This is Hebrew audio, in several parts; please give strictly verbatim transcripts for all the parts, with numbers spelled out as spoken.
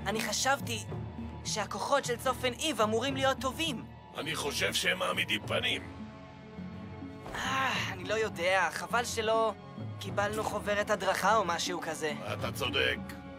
אני חשבתי שהכוחות של צופן איב אמורים להיות טובים. אני חושב שהם מעמידים פנים. אה, אני לא יודע, חבל שלא קיבלנו חוברת הדרכה או משהו כזה. אתה צודק.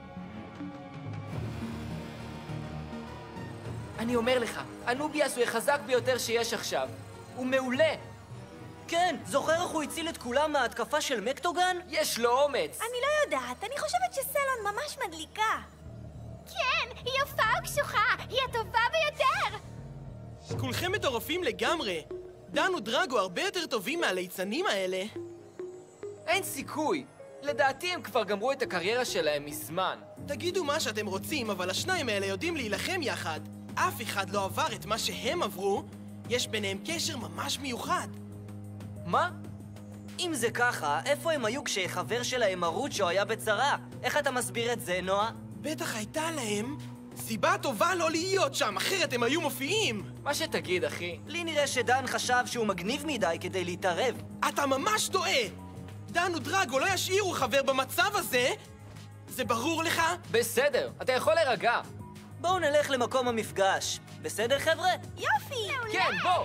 אני אומר לך, אנוביאס הוא החזק ביותר שיש עכשיו. הוא מעולה. כן, זוכר איך הוא הציל את כולם מההתקפה של מקטוגן? יש לו אומץ. אני לא יודעת, אני חושבת שסלון ממש מדליקה. כן, היא יפה וקשוחה, היא הטובה ביותר! כולכם מטורפים לגמרי. דן ודרגו הרבה יותר טובים מהליצנים האלה. אין סיכוי. לדעתי הם כבר גמרו את הקריירה שלהם מזמן. תגידו מה שאתם רוצים, אבל השניים האלה יודעים להילחם יחד. אף אחד לא עבר את מה שהם עברו. יש ביניהם קשר ממש מיוחד. מה? אם זה ככה, איפה הם היו כשחבר שלהם מרוצ'ו היה בצרה? איך אתה מסביר את זה, נועה? בטח הייתה להם סיבה טובה לא להיות שם, אחרת הם היו מופיעים. מה שתגיד, אחי. לי נראה שדן חשב שהוא מגניב מדי כדי להתערב. אתה ממש טועה! דן ודרגו לא ישאירו חבר במצב הזה! זה ברור לך? בסדר, אתה יכול להירגע. בואו נלך למקום המפגש. בסדר, חבר'ה? יופי! כן, בוא!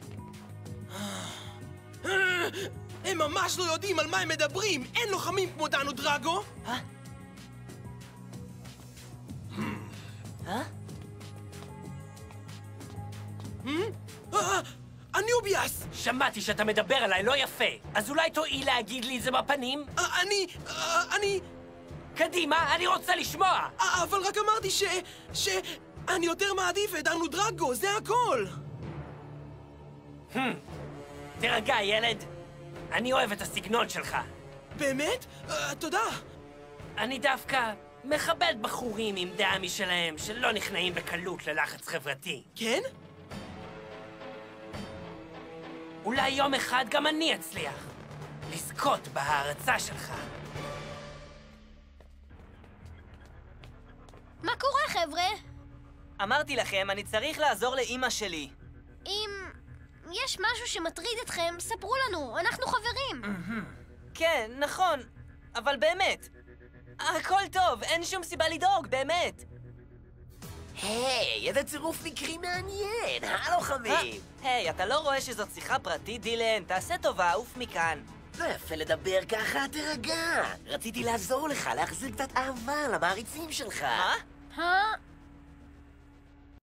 הם ממש לא יודעים על מה הם מדברים! אין לוחמים כמו דן ודרגו! אה? אה? אה? אנוביאס! שמעתי שאתה מדבר עליי לא יפה, אז אולי תואיל להגיד לי את זה בפנים? אה, אני... אה, אני... קדימה, אני רוצה לשמוע! אה, אבל רק אמרתי ש... ש... אני יותר מעדיף את דן ודרגו, זה הכל! תרגע, ילד. אני אוהב את הסגנון שלך. באמת? אה, תודה. אני דווקא מכבד בחורים עם דעה משלהם שלא נכנעים בקלות ללחץ חברתי. כן? אולי יום אחד גם אני אצליח לזכות בהערצה שלך. מה קורה, חבר'ה? אמרתי לכם, אני צריך לעזור לאמא שלי. אם יש משהו שמטריד אתכם, ספרו לנו, אנחנו חברים. כן, נכון, אבל באמת. הכל טוב, אין שום סיבה לדאוג, באמת. היי, איזה צירוף מקרים מעניין, הלו חמים. היי, אתה לא רואה שזאת שיחה פרטית, דילן? תעשה טובה, עוף מכאן. לא יפה לדבר ככה, תרגע. רציתי לעזור לך, להחזיר קצת אהבה למעריצים שלך. מה? אה?